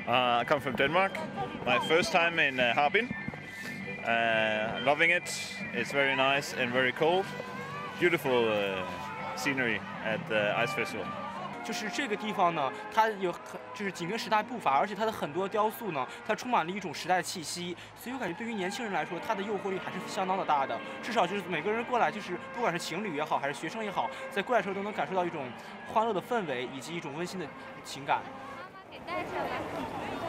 I come from Denmark. My first time in Harbin. Loving it. It's very nice and very cold. Beautiful scenery at the Ice Festival. 就是这个地方呢，它就是紧跟时代步伐，而且它的很多雕塑呢，它充满了一种时代气息，所以我感觉对于年轻人来说，它的诱惑力还是相当的大的。至少就是每个人过来，就是不管是情侣也好，还是学生也好，在过来的时候都能感受到一种欢乐的氛围以及一种温馨的情感。 妈妈给带上来。